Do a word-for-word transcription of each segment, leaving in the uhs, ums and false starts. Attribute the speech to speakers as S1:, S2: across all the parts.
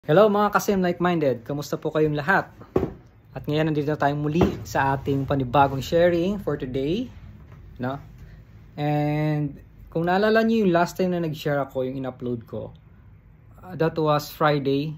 S1: Hello mga kasim like-minded, kamusta po kayong lahat? At ngayon nandito na tayong muli sa ating panibagong sharing for today, no? And kung naalala niyo yung last time na nag-share ako, yung in-upload ko, uh, that was Friday,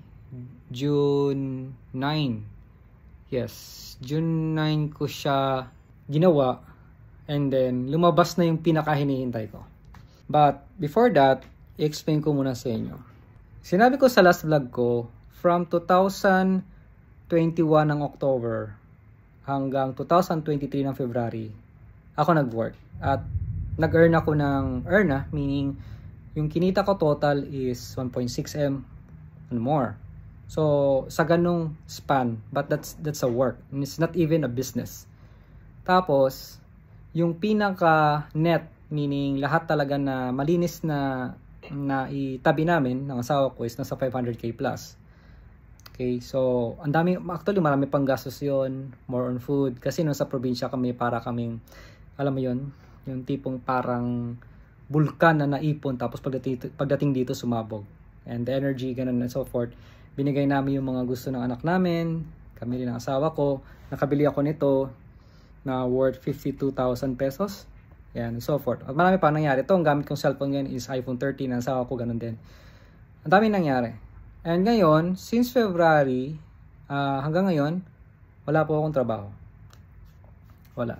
S1: June ninth. Yes, June ninth ko siya ginawa, and then lumabas na yung pinaka-hinihintay ko. But before that, i-explain ko muna sa inyo. Sinabi ko sa last vlog ko, from two thousand twenty-one ng October hanggang two thousand twenty-three ng February, ako nag-work. At nag-earn ako ng earn na, meaning yung kinita ko total is one point six M and more. So, sa ganung span, but that's that's a work. And it's not even a business. Tapos, yung pinaka net, meaning lahat talaga na malinis na na itabi namin ng asawa ko is nasa five hundred K plus. Okay, so ang dami, actually marami pang gastos yon, more on food, kasi nung sa probinsya kami para kaming, alam mo yon, yung tipong parang bulkan na naipon tapos pagdating, pagdating dito sumabog, and the energy, ganun and so forth. Binigay namin yung mga gusto ng anak namin, kami rin ng asawa ko. Nakabili ako nito na worth fifty-two thousand pesos. Yan, and so forth. At marami pa nangyari. Ito, ang gamit kong cellphone ngayon is iPhone thirteen. Ang asawa ko, ganun din. Ang dami nangyari. And ngayon, since February, uh, hanggang ngayon, wala po akong trabaho. Wala.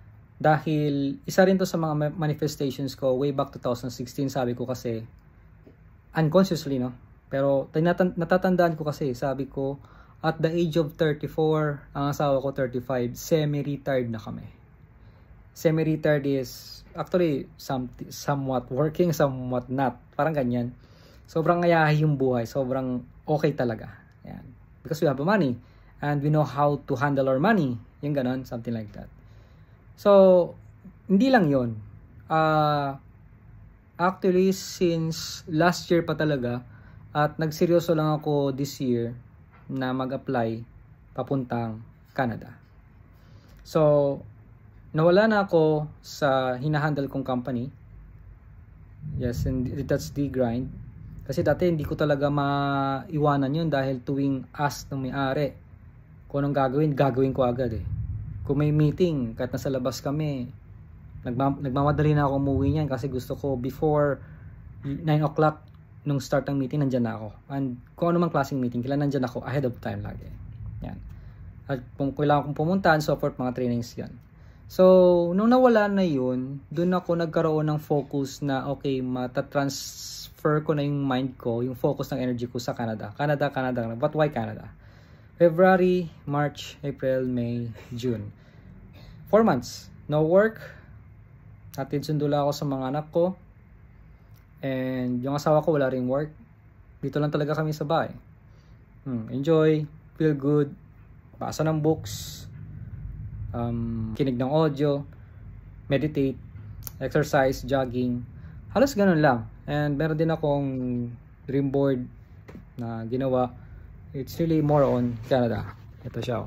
S1: Dahil, isa rin to sa mga manifestations ko, way back two thousand sixteen, sabi ko kasi, unconsciously, no? Pero, natatandaan ko kasi, sabi ko, at the age of thirty-four, ang asawa ko thirty-five, semi-retired na kami. Semi-retired is actually some, somewhat working, somewhat not. Parang ganyan. Sobrang ngayahi yung buhay. Sobrang okay talaga. Yan. Because we have money. And we know how to handle our money. Yung ganon. Something like that. So, hindi lang yun. Uh, actually, since last year pa talaga, at nagseryoso lang ako this year na mag-apply papuntang Canada. So, nawala na ako sa hinahandle kong company. Yes, and that's the grind. Kasi dati hindi ko talaga maiwanan yun dahil tuwing ask ng may-ari kung anong gagawin, gagawin ko agad eh. Kung may meeting, kahit nasa labas kami, nagmam nagmamadali na ako umuwi niyan kasi gusto ko before nine o'clock nung start ng meeting, nandyan na ako. And kung ano mang klaseng meeting, kailan nandyan ako ahead of time lagi. Yan. At kung kailangan kong pumunta and so forth, mga trainings yan. So, nung nawala na yun, dun ako nagkaroon ng focus na okay, matatransfer ko na yung mind ko, yung focus ng energy ko sa Canada. Canada, Canada. But why Canada? February, March, April, May, June. Four months. No work. Hatid sundula ako sa mga anak ko. And yung asawa ko wala ring work. Dito lang talaga kami sa bahay. Hmm, enjoy, feel good, basa ng books, Um, kinig ng audio, meditate, exercise, jogging, halos ganun lang. And meron din akong dream board na ginawa. It's really more on Canada. Ito siya.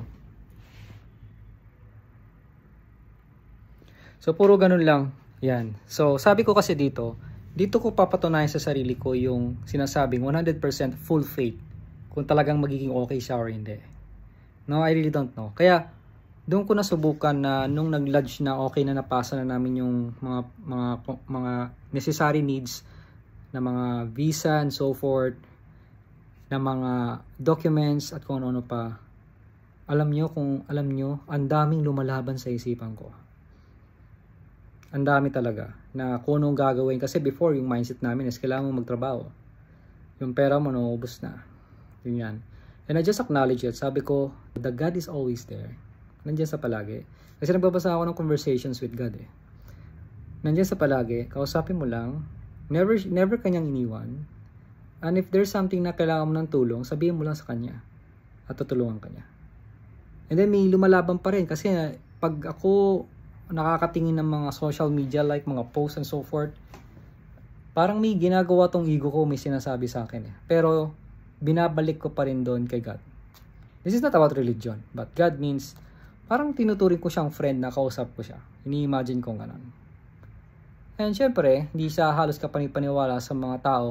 S1: So puro ganun lang. Yan. So sabi ko kasi dito, dito ko papatunayan sa sarili ko yung sinasabing one hundred percent full faith kung talagang magiging okay siya or hindi. No, I really don't know. Kaya doon ko nasubukan na nung nag-lodge na okay na napasa na namin yung mga mga mga necessary needs na mga visa and so forth, na mga documents at kung ano-ano pa. Alam nyo kung alam nyo, ang daming lumalaban sa isipan ko. Ang dami talaga na kung anong gagawin, kasi before yung mindset namin is kailangan mo magtrabaho. Yung pera mo nauubos na. Yun yan. And I just acknowledge it. Sabi ko, the God is always there. Nandiyan sa palagi. Kasi nagbabasa ako ng conversations with God eh. Nandiyan sa palagi, kausapin mo lang, never never kanyang iniwan. And if there's something na kailangan mo ng tulong, sabihin mo lang sa kanya at tutulungan kanya. And then may lumalaban pa rin kasi pag ako nakakatingin ng mga social media like mga posts and so forth, parang may ginagawa tong ego ko, may sinasabi sa akin eh. Pero binabalik ko pa rin doon kay God. This is not about religion, but God means parang tinuturing ko siyang friend na kausap ko siya. Ini-imagine kong ganun. And syempre, hindi siya halos kapanipaniwala sa mga taong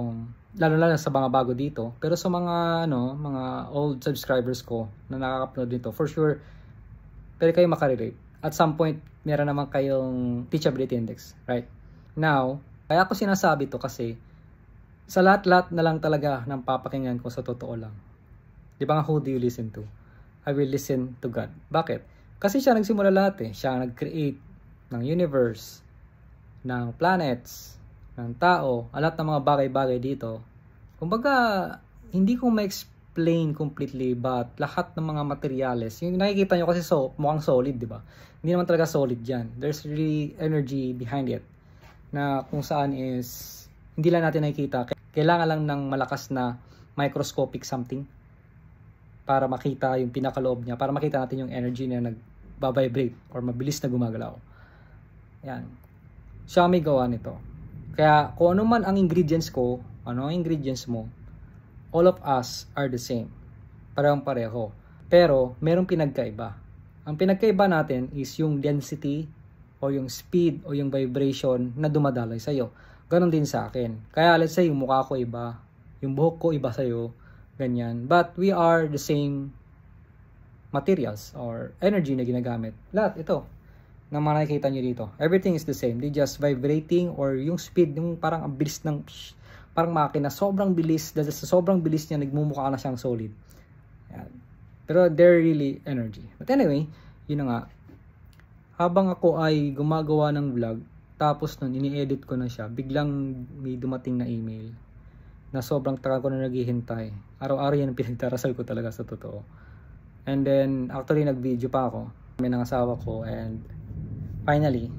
S1: lalo-lalo sa mga bago dito. Pero sa mga ano, mga old subscribers ko na nakaka-upload dito, for sure pwede kayo makarelate. At some point, meron naman kayong teachability index, right? Now, kaya ako sinasabi to kasi sa lahat-lahat na lang talaga ng papakinggan ko sa totoo lang. Di ba nga, who do you listen to? I will listen to God. Bakit? Kasi siya nagsimula lahat eh. Siya nag-create ng universe, ng planets, ng tao, lahat ng mga bagay-bagay dito. Kumbaga, hindi ko ma-explain completely but lahat ng mga materials, yung nakikita nyo kasi so, mukhang solid, di ba? Hindi naman talaga solid yan. There's really energy behind it na kung saan is hindi lang natin nakikita. Kailangan lang ng malakas na microscopic something para makita yung pinakaloob niya, para makita natin yung energy na nagbabibrate or mabilis na gumagalaw. Yan. Siya may gawa nito. Kaya kung ano man ang ingredients ko, ano ang ingredients mo, all of us are the same. Parehong pareho. Pero merong pinagkaiba. Ang pinagkaiba natin is yung density o yung speed o yung vibration na dumadaloy sa'yo. Ganon din sa akin. Kaya let's say yung mukha ko iba, yung buhok ko iba sa'yo, ganyan. But we are the same materials or energy na ginagamit. Lahat ito na mga nakikita nyo dito. Everything is the same. They just vibrating or yung speed, yung parang ang bilis ng psh, parang makina, sobrang bilis. Dahil sa sobrang bilis niya, nagmumukha na siyang solid. Yan. Pero they're really energy. But anyway, yun na nga. Habang ako ay gumagawa ng vlog, tapos nun, ini-edit ko na siya, biglang may dumating na email na sobrang tagal ko na naghihintay. Araw-araw yan ang pinagdarasal ko talaga sa totoo. And then, actually, nag-video pa ako. May nangasawa ko and finally,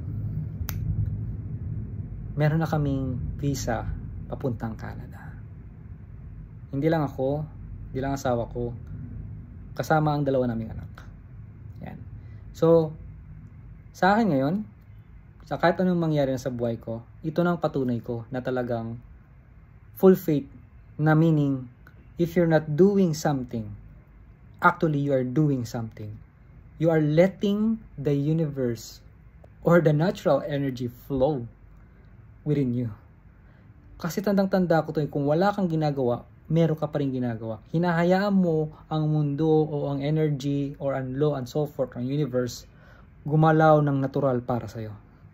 S1: meron na kaming visa papuntang Canada. Hindi lang ako, hindi lang asawa ko, kasama ang dalawa naming anak. Yan. So, sa akin ngayon, sa kahit anong mangyari na sa buhay ko, ito na ang patunay ko na talagang full faith na meaning, if you're not doing something, actually you are doing something. You are letting the universe or the natural energy flow within you. Kasi tandang-tanda ko to, kung wala kang ginagawa, meron ka pa rin ginagawa. Hinahayaan mo ang mundo o ang energy or ang law and so forth, ang universe, gumalaw ng natural para sa'yo.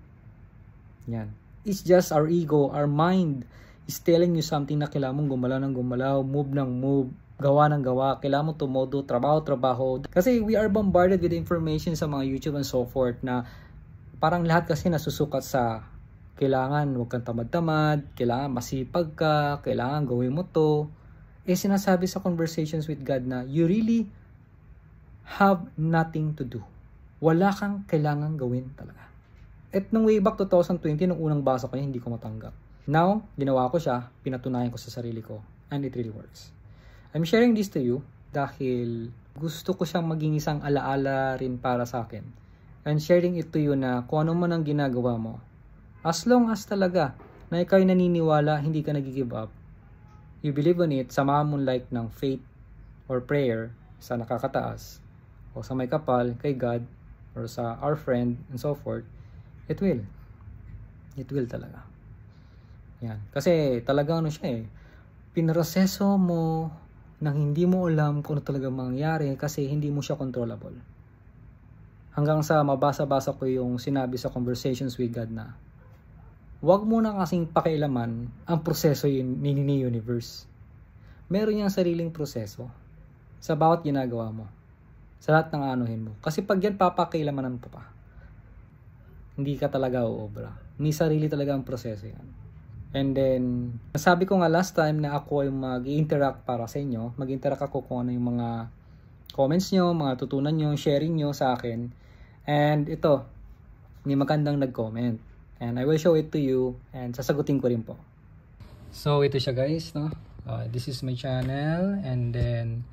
S1: Yan. It's just our ego, our mind is telling you something na kailangan mong gumalaw ng gumalaw, move ng move, gawa ng gawa, kailangan mong tumodo, trabaho-trabaho. Kasi we are bombarded with information sa mga YouTube and so forth na parang lahat kasi nasusukat sa kailangan huwag kang tamad-tamad, kailangan masipag ka, kailangan gawin mo to. Eh sinasabi sa conversations with God na you really have nothing to do. Wala kang kailangan gawin talaga. At nung way back twenty twenty, nung unang basa ko, hindi ko matanggap. Now, ginawa ko siya, pinatunayan ko sa sarili ko, and it really works. I'm sharing this to you dahil gusto ko siyang maging isang alaala rin para sa akin. And sharing it to you na kung ano man ang ginagawa mo, as long as talaga na ikaw ay naniniwala, hindi ka nag-give up, you believe on it, samahan mo like ng faith or prayer sa nakakataas, o sa may kapal, kay God, or sa our friend, and so forth, it will. It will talaga. Yan. Kasi talagang ano siya eh, pinroseso mo nang hindi mo alam kung ano talaga mangyayari kasi hindi mo siya controllable. Hanggang sa mabasa-basa ko yung sinabi sa conversations with God na huwag mo na kasing pakialaman ang proseso yun, ni, ni universe. Meron niyang sariling proseso sa bawat ginagawa mo. Sa lahat ng anuhin mo. Kasi pag yan papakialamanan mo pa, hindi ka talaga uobra. May sarili talaga ang proseso yan. And then, nasabi ko nga last time na ako ay mag-interact para sa inyo. Mag-interact ako kung ano yung mga comments nyo, mga tutunan nyo, sharing nyo sa akin. And ito, may magandang nag-comment. And I will show it to you and sasagutin ko rin po. So, ito siya guys, no? Uh, this is my channel. And then,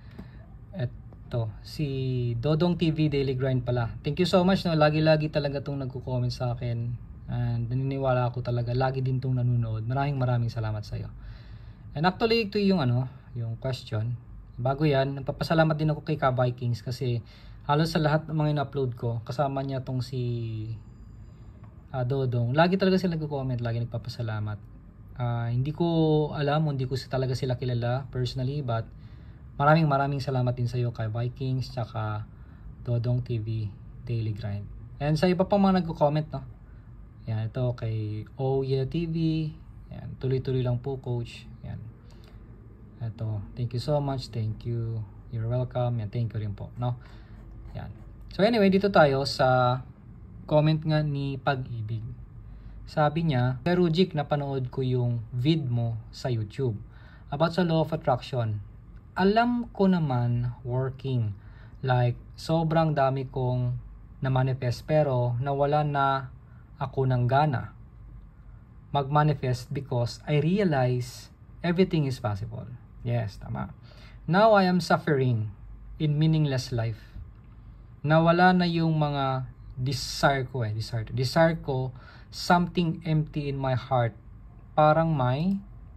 S1: eto, si Dodong T V Daily Grind pala. Thank you so much, no? Lagi-lagi talaga itong nagko-comment sa akin. And naniniwala ako talaga, lagi din itong nanonood. Maraming maraming salamat sa iyo. And actually, ito yung ano, yung question. Bago yan, nagpapasalamat din ako kay Ka Vikings kasi halos sa lahat ng mga in-upload ko, kasama niya tong si uh, Dodong. Lagi talaga sila nagko-comment, lagi nagpapasalamat. Uh, hindi ko alam, hindi ko talaga sila kilala personally, but maraming maraming salamat din sa iyo kay Vikings, tsaka Dodong T V Daily Grind. And sa iba pang mga nagko-comment, no? Yan, ito kay Oh Yeah T V. Yan, tuloy-tuloy lang po, coach. Yan. Ito, thank you so much. Thank you. You're welcome. Yan, thank you rin po, no? Yan. So anyway, dito tayo sa comment nga ni Pag-ibig. Sabi niya, kay Rujic, napanood ko yung vid mo sa YouTube about sa law of attraction. Alam ko naman working. Like, sobrang dami kong na-manifest pero nawala na ako ng gana mag-manifest because I realize everything is possible. Yes, tama. Now I am suffering in meaningless life. Nawala na yung mga desire ko eh. Desire, desire ko, something empty in my heart. Parang may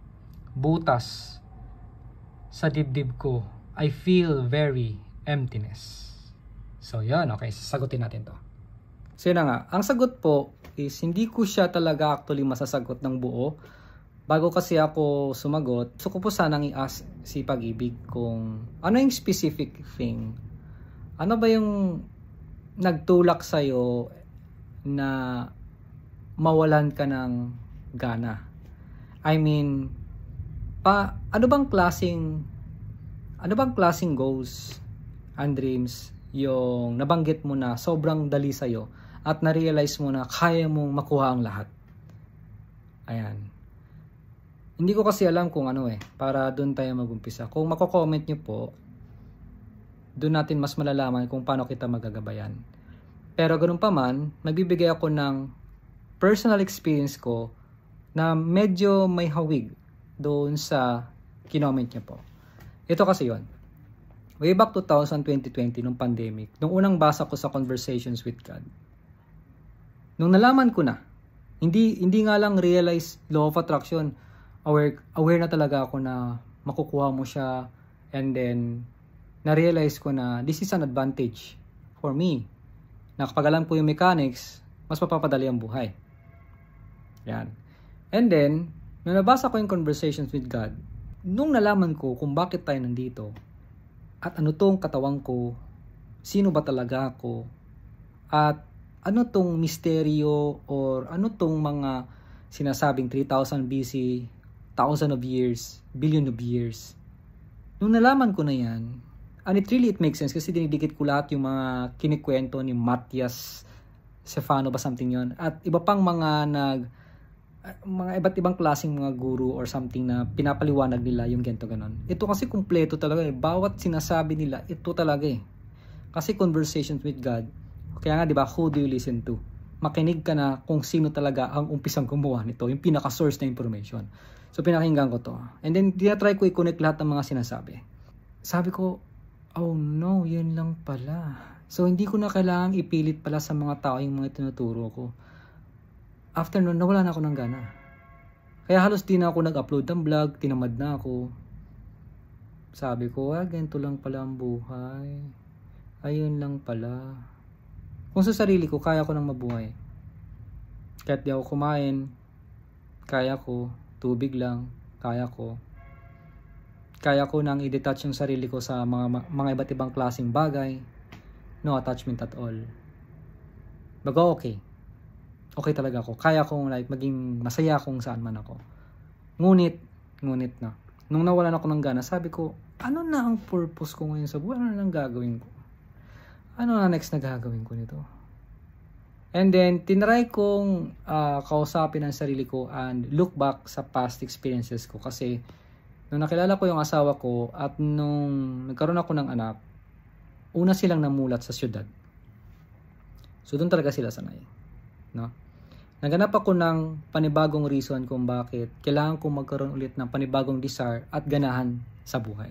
S1: butas sa dibdib ko. I feel very emptiness. So yun, okay, sasagutin natin to. So yun na nga, ang sagot po is hindi ko siya talaga actually masasagot ng buo. Bago kasi ako sumagot, gusto ko po sanang i-ask si Pag-ibig kung ano yung specific thing. Ano ba yung nagtulak sa'yo na mawalan ka ng gana? I mean, pa, ano bang klaseng, ano bang klaseng goals and dreams yung nabanggit mo na sobrang dali sa'yo at na-realize mo na kaya mong makuha ang lahat? Ayan. Hindi ko kasi alam kung ano eh, para doon tayo mag-umpisa. Kung mako-comment nyo po, doon natin mas malalaman kung paano kita magagabayan. Pero ganun pa man, magbibigay ako ng personal experience ko na medyo may hawig doon sa kinoment nyo po. Ito kasi yon. Way back twenty twenty, nung pandemic, nung unang basa ko sa Conversations with God, nung nalaman ko na, hindi, hindi nga lang realize law of attraction, aware, aware na talaga ako na makukuha mo siya, and then na-realize ko na this is an advantage for me. Na kapag alam ko yung mechanics, mas mapapadali ang buhay. Yan. And then, nung nabasa ko yung Conversations with God, nung nalaman ko kung bakit tayo nandito, at ano tong katawan ko, sino ba talaga ako, at ano tong misteryo, or ano tong mga sinasabing three thousand B C, thousand of years, billion of years. Nung nalaman ko na yan, and it really it makes sense kasi dinidikit ko lahat yung mga kinikwento ni Matthias Stefano ba something yon, at iba pang mga nag mga iba't ibang klaseng mga guru or something na pinapaliwanag nila yung ganito ganon. Ito kasi kumpleto talaga eh. Bawat sinasabi nila, ito talaga eh. Kasi Conversations with God, kaya nga diba, who do you listen to? Makinig ka na kung sino talaga ang umpisang gumawa nito, yung pinaka-source na information. So pinakinggan ko to. And then tinatry ko i-connect lahat ng mga sinasabi. Sabi ko, oh no, yun lang pala. So hindi ko na kailangang ipilit pala sa mga tao yung mga tinuturo ko. After nun, nawala na ako ng gana. Kaya halos di na ako nag-upload ng vlog, tinamad na ako. Sabi ko, ah, ganito lang pala ang buhay. Ayun lang pala. Kung sa sarili ko, kaya ko nang mabuhay. Kahit di ako kumain, kaya ko. Tubig lang, kaya ko. Kaya ko nang i-detach yung sarili ko sa mga, mga iba't ibang klaseng bagay. No attachment at all. Baga okay. Okay talaga ako. Kaya kong like maging masaya kung saan man ako. Ngunit, ngunit na. Nung nawalan ako ng gana, sabi ko, ano na ang purpose ko ngayon sa buhay? Ano na ang gagawin ko? Ano na next na gagawin ko nito? And then, tinry kong uh, kausapin ang sarili ko and look back sa past experiences ko. Kasi, nung nakilala ko yung asawa ko at nung nagkaroon ako ng anak, una silang namulat sa syudad. So, doon talaga sila sanay. No? Naganap ako ng panibagong reason kung bakit kailangan kong magkaroon ulit ng panibagong desire at ganahan sa buhay.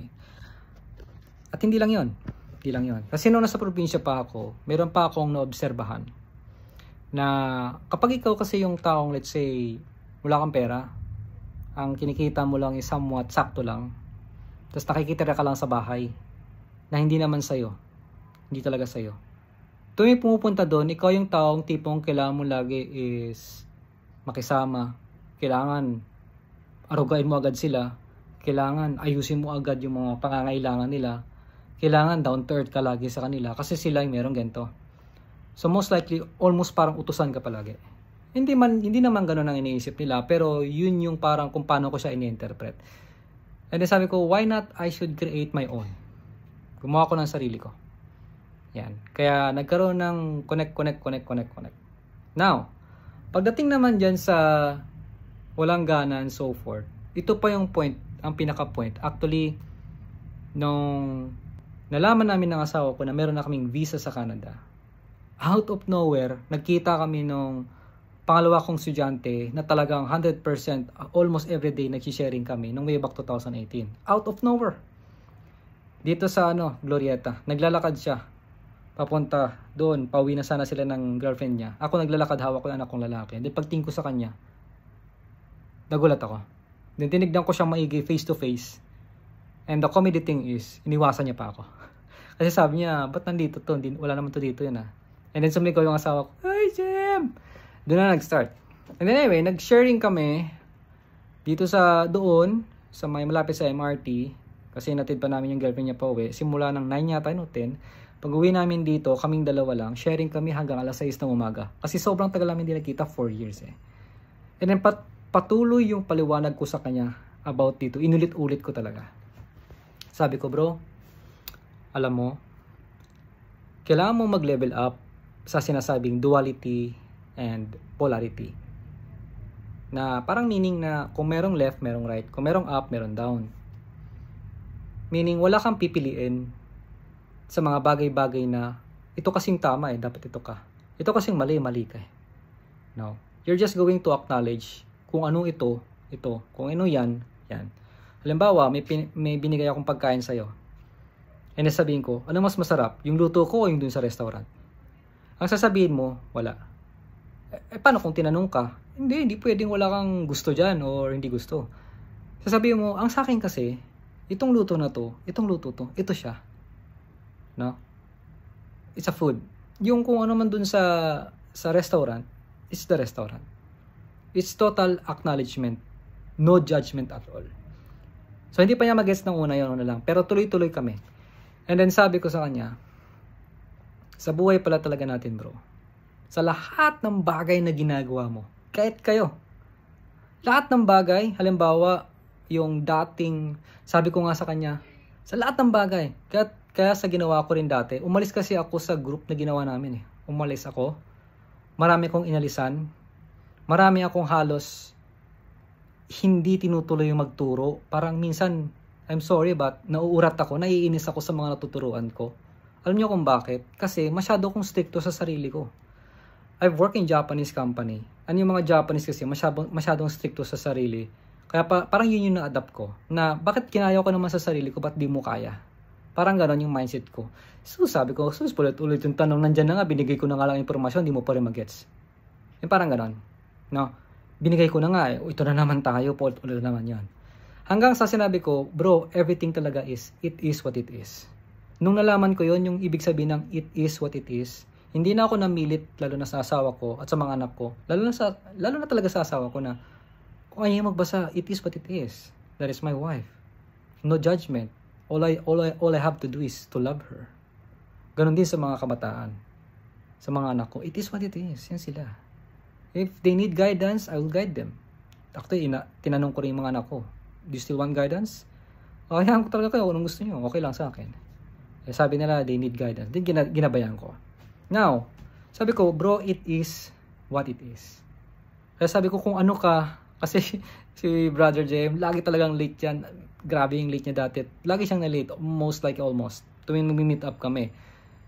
S1: At hindi lang yon, hindi lang yon. Kasi nung nasa probinsya pa ako, meron pa akong naobserbahan na kapag ikaw kasi yung taong, let's say, wala kang pera, ang kinikita mo lang is somewhat sakto lang, tapos nakikitira ka lang sa bahay na hindi naman sa'yo, hindi talaga sa'yo. Tuwing pumupunta doon, ikaw yung taong tipong kailangan mo lagi is makisama. Kailangan arugain mo agad sila. Kailangan ayusin mo agad yung mga pangangailangan nila. Kailangan down to earth ka lagi sa kanila kasi sila yung merong ganito. So most likely, almost parang utusan ka palagi. Hindi man hindi naman ganoon ang iniisip nila, pero yun yung parang kung paano ko siya ini-interpret. And then sabi ko, why not I should create my own? Gumawa ko ng sarili ko. Yan. Kaya nagkaroon ng connect, connect, connect, connect, connect. Now, pagdating naman dyan sa walang gana and so forth, ito pa yung point, ang pinaka-point. Actually, nung nalaman namin ng asawa ko na meron na kaming visa sa Canada, out of nowhere, nagkita kami nung pangalawa kong estudyante na talagang one hundred percent almost everyday nagsisharing kami nung way back two thousand eighteen. Out of nowhere. Dito sa ano, Glorieta. Naglalakad siya. Papunta doon. Pauwi na sana sila ng girlfriend niya. Ako naglalakad, hawak ko yung anak kong lalaki. Then pagtingin ko sa kanya, nagulat ako. Then tinignan ko siyang maigi face to face. And the comedy thing is, iniwasan niya pa ako. Kasi sabi niya, ba't nandito to? Wala naman to dito yun ah. And then sumigaw yung asawa ko, "Hey, Jim!" Doon na nag-start. And then anyway, nag-sharing kami dito sa doon, sa may malapit sa M R T. Kasi natid pa namin yung girlfriend niya pa uwi. Simula ng nine yata, no, ten. Pag uwi namin dito, kaming dalawa lang, sharing kami hanggang alas sais ng umaga. Kasi sobrang tagal namin din nakita, four years eh. And then pat patuloy yung paliwanag ko sa kanya about dito. Inulit-ulit ko talaga. Sabi ko, bro, alam mo, kailangan mo mag-level up sa sinasabing duality and polarity. Na parang meaning na kung merong left, merong right. Kung merong up, merong down. Meaning wala kang pipiliin sa mga bagay-bagay na ito kasing tama eh, dapat ito ka. Ito kasing mali, mali ka eh. No. You're just going to acknowledge kung ano ito, ito. Kung ano yan, yan. Halimbawa, may, pin may binigay akong pagkain sa'yo. E nasabihin ko, ano mas masarap? Yung luto ko o yung dun sa restaurant? Ang sasabihin mo, wala. Eh, paano kung tinanong ka? Hindi, hindi pwedeng wala kang gusto dyan or hindi gusto. Sasabihin mo, ang sa akin kasi, itong luto na to, itong luto to, ito siya. No? It's a food. Yung kung ano man dun sa, sa restaurant, it's the restaurant. It's total acknowledgement. No judgment at all. So, hindi pa niya mag-gets ng una yun, una lang. Pero tuloy-tuloy kami. And then sabi ko sa kanya, sa buhay pala talaga natin, bro. Sa lahat ng bagay na ginagawa mo, kahit kayo, lahat ng bagay, halimbawa, yung dating, sabi ko nga sa kanya, sa lahat ng bagay, kaya, kaya sa ginawa ko rin dati, umalis kasi ako sa group na ginawa namin eh. Umalis ako, marami kong inalisan, marami akong halos hindi tinutuloy yung magturo. Parang minsan, I'm sorry but nauurat ako, naiinis ako sa mga natuturuan ko. Alam niyo kung bakit? Kasi masyado kong stricto sa sarili ko. I've worked in Japanese company. Ano yung mga Japanese kasi masyado, masyadong stricto sa sarili. Kaya pa, parang yun yung na-adapt ko. Na bakit kinaya ko naman sa sarili ko, ba't di mo kaya? Parang ganon yung mindset ko. So sabi ko, sus, ulit-ulit yung tanong, nandyan na nga, binigay ko na nga lang informasyon, di mo pa rin mag-gets. Yung parang ganon. No? Binigay ko na nga, eh. Ito na naman tayo, ulit-ulit naman yan. Hanggang sa sinabi ko, bro, everything talaga is, it is what it is. Nung nalaman ko yon, yung ibig sabihin ng it is what it is, hindi na ako namilit, lalo na sa asawa ko at sa mga anak ko, lalo na, sa, lalo na talaga sa asawa ko na, kung ayaw magbasa, it is what it is. That is my wife. No judgment. All I, all I, all I have to do is to love her. Ganon din sa mga kabataan. Sa mga anak ko, it is what it is. Yan sila. If they need guidance, I will guide them. Actually, ina, tinanong ko rin yung mga anak ko, do you still want guidance? O, hayaan ko talaga kayo, anong gusto nyo? Okay lang sa akin. Eh, sabi nila, they need guidance. Then, gina, ginabayan ko. Now, sabi ko, bro, it is what it is. Kaya sabi ko, kung ano ka, kasi si Brother Jem, lagi talagang late yan. Grabe yung late niya dati. Lagi siyang na-late, most like almost. Tuwing mag-meet up kami.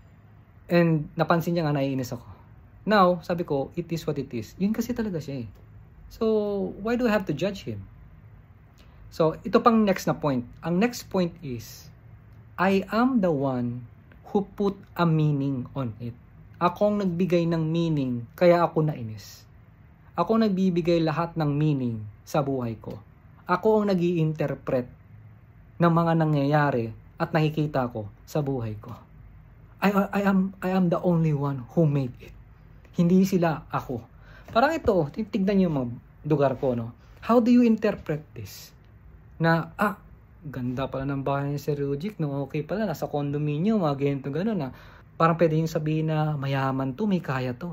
S1: And napansin niya nga, naiinis ako. Now, sabi ko, it is what it is. Yun kasi talaga siya eh. So, why do I have to judge him? So, ito pang next na point. Ang next point is, I am the one who put a meaning on it. Ako ang nagbigay ng meaning, kaya ako nainis. Ako ang nagbibigay lahat ng meaning sa buhay ko. Ako ang nag-i-interpret ng mga nangyayari at nakikita ko sa buhay ko. I, I, am, I am the only one who made it. Hindi sila, ako. Parang ito, tignan niyo yung mga lugar ko, no? How do you interpret this? Na, ah, ganda pala ng bahay ni si Rujic, no, okay pala, nasa condominium, mga ganito, gano'n na. Parang pwede yung sabihin na mayaman to, may kaya to.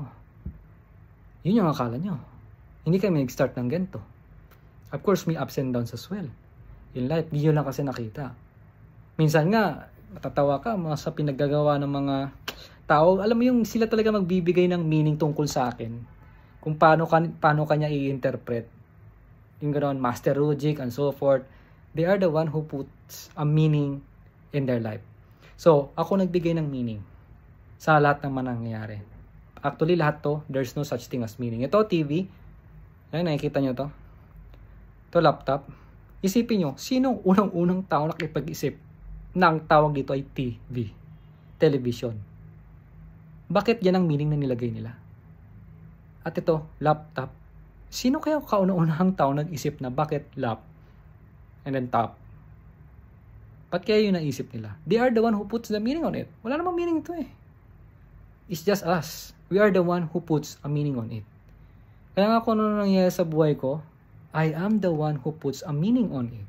S1: Yun yung akala nyo. Hindi kayo mag-start ng ganito. Of course, may ups and downs as well. In life, di nyo lang kasi nakita. Minsan nga, matatawa ka mga sa pinaggagawa ng mga tao. Alam mo yung sila talaga magbibigay ng meaning tungkol sa akin. Kung paano, kan paano kanya i-interpret. Yung gano'n, Master Rujic and so forth. They are the one who puts a meaning in their life. So, ako nagbigay ng meaning sa lahat ng manangyayari. Actually, lahat to, there's no such thing as meaning. Ito, T V. Ayan, nakikita nyo to. Ito, laptop. Isipin nyo, sinong unang-unang tao nakipag-isip na ang tawag dito ay T V? Television. Bakit yan ang meaning na nilagay nila? At ito, laptop. Sino kaya kauna-unahang tao nag-isip na bakit lap and then top? Ba't kaya yun naisip nila? They are the one who puts the meaning on it. Wala namang meaning ito eh. It's just us. We are the one who puts a meaning on it. Kaya nga kung ano nangyayari sa buhay ko, I am the one who puts a meaning on it.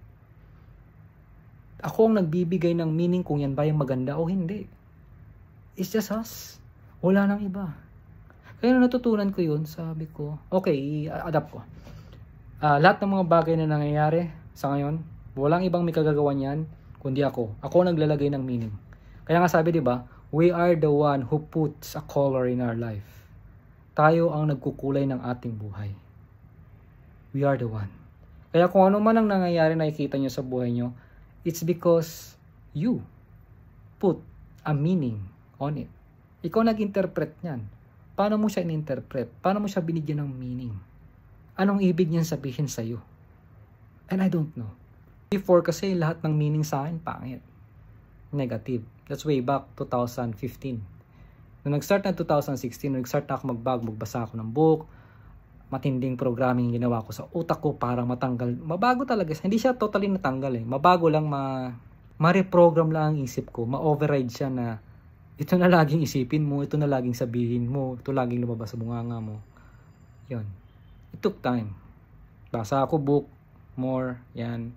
S1: Ako ang nagbibigay ng meaning kung yan ba yung maganda o hindi. It's just us. Wala nang iba. Kaya natutunan ko yun, sabi ko, okay, i-adapt ko. Uh, lahat ng mga bagay na nangyayari sa ngayon, walang ibang may kagagawa niyan, kundi ako. Ako naglalagay ng meaning. Kaya nga sabi, di ba, we are the one who puts a color in our life. Tayo ang nagkukulay ng ating buhay. We are the one. Kaya kung ano man ang nangyayari nakikita nyo sa buhay nyo, it's because you put a meaning on it. Ikaw nag-interpret niyan. Paano mo siya in-interpret? Paano mo siya binigyan ng meaning? Anong ibig niyan sabihin sa'yo? And I don't know. Before kasi lahat ng meaning sa akin, pangit. Negative. That's way back two thousand fifteen. Nung nag-start na two thousand sixteen, nung nag-start na ako mag-bag, magbasa ako ng book, matinding programming ginawa ko sa utak ko para matanggal. Mabago talaga. Hindi siya totally natanggal eh. Mabago lang, ma ma-reprogram lang ang isip ko. Ma-override siya na ito na laging isipin mo, ito na laging sabihin mo, ito laging lumabas sa bunganga mo. Yun. It took time. Basa ako book, more, yan.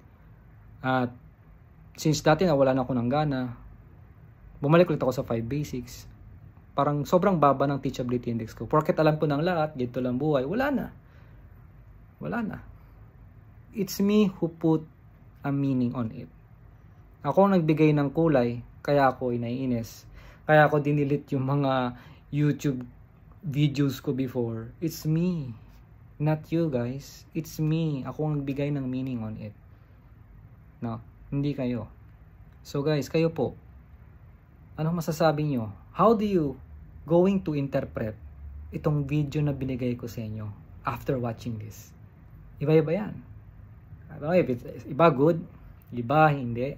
S1: At since dati na wala na ako ng gana, bumalik ulit ako sa five basics. Parang sobrang baba ng teachability index ko. Porket alam ko ng lahat, dito lang buhay, wala na. Wala na. It's me who put a meaning on it. Ako nagbigay ng kulay, kaya ako naiinis. Kaya ako dinilit yung mga YouTube videos ko before. It's me. Not you guys. It's me. Ako nagbigay ng meaning on it. No, hindi kayo. So guys, kayo po. Anong masasabi nyo? How do you going to interpret itong video na binigay ko sa inyo after watching this? Iba-iba yan. If it's, iba good, iba hindi.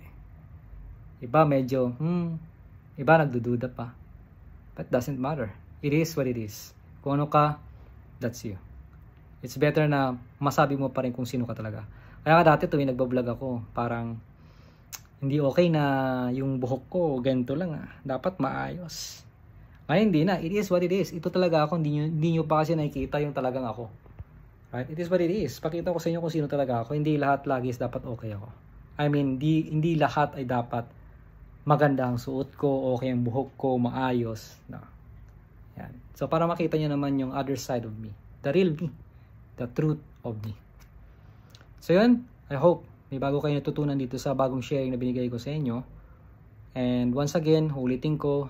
S1: Iba medyo, hmm, iba nagdududa pa. But doesn't matter. It is what it is. Kung ano ka, that's you. It's better na masabi mo pa rin kung sino ka talaga. Kaya nga dati tuwing nagbablog ako, parang hindi okay na yung buhok ko, ganito lang ah. Dapat maayos. Ngayon hindi na. It is what it is. Ito talaga ako. Hindi nyo, hindi nyo pa kasi nakikita yung talagang ako. Right? It is what it is. Pakita ko sa inyo kung sino talaga ako. Hindi lahat lagi is dapat okay ako. I mean, di, hindi lahat ay dapat maganda ang suot ko, okay ang buhok ko, maayos. No. Yan. So para makita nyo naman yung other side of me. The real me. The truth of me. So yun, I hope may bago kayo natutunan dito sa bagong sharing na binigay ko sa inyo. And once again, ulitin ko,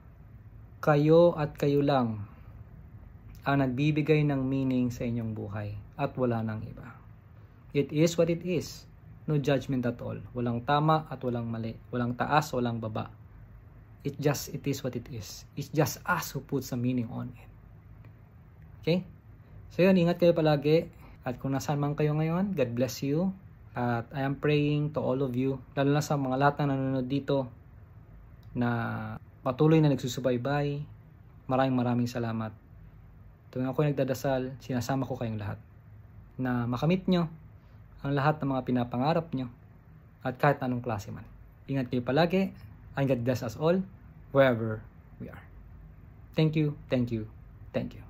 S1: kayo at kayo lang ang nagbibigay ng meaning sa inyong buhay at wala nang iba. It is what it is. No judgment at all. Walang tama at walang mali. Walang taas, walang baba. It just, it is what it is. It's just us who puts a meaning on it. Okay? So yun, ingat kayo palagi. At kung nasaan man kayo ngayon, God bless you. At I am praying to all of you, lalo na sa mga lahat na nanonood dito, na patuloy na nagsusubaybay. Maraming maraming salamat. Tuwing ako nagdadasal, sinasama ko kayong lahat. Na makamit nyo ang lahat ng mga pinapangarap nyo at kahit anong klase man. Ingat kayo palagi, and God bless us all, wherever we are. Thank you, thank you, thank you.